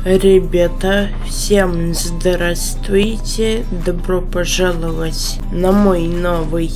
Ребята, всем здравствуйте, добро пожаловать на мой новый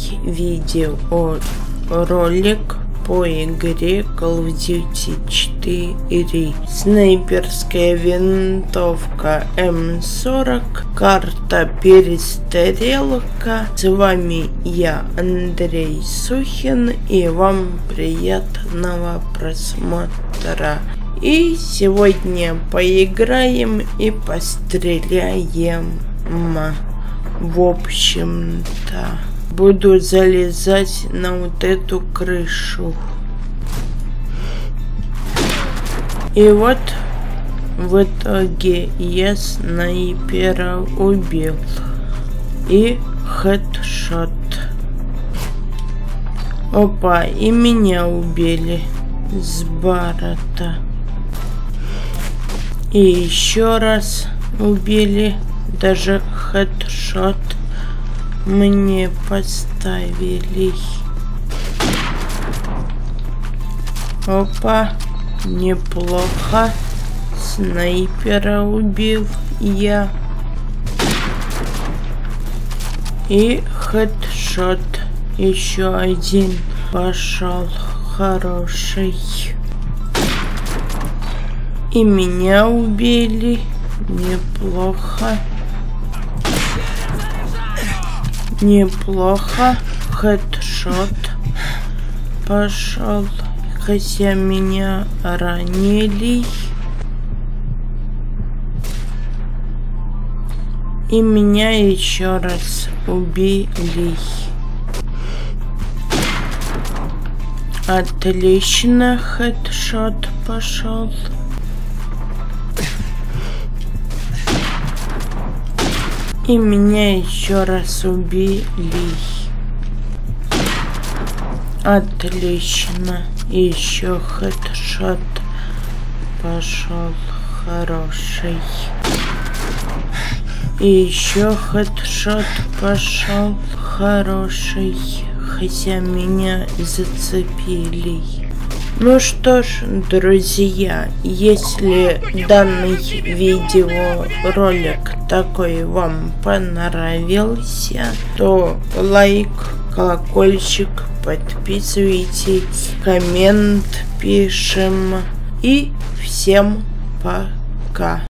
видеоролик по игре Call of Duty 4. Снайперская винтовка М40, карта Перестрелка. С вами я, Андрей Сухин, и вам приятного просмотра. И сегодня поиграем и постреляем. В общем-то, буду залезать на вот эту крышу. И вот в итоге я снайпера убил. И хедшот. Опа, и меня убили с Баррета. И еще раз убили, даже хедшот мне поставили. Опа, неплохо, снайпера убил я. И хедшот еще один пошел, хороший. И меня убили. Неплохо. Неплохо. Хедшот пошел. Хотя меня ранили. И меня еще раз убили. Отлично, хедшот пошел. И меня еще раз убили. Отлично. Еще хедшот пошел, хороший. И еще хедшот пошел, хороший. Хотя меня зацепили. Ну что ж, друзья, если данный видеоролик такой вам понравился, то лайк, колокольчик, подписывайтесь, коммент пишем. И всем пока.